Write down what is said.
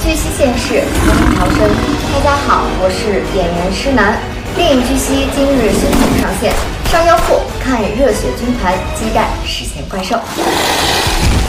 据悉现世，从命逃生。大家好，我是演员施南。电影《巨蜥》今日宣布上线，上腰后看热血军团，鸡蛋实现怪兽。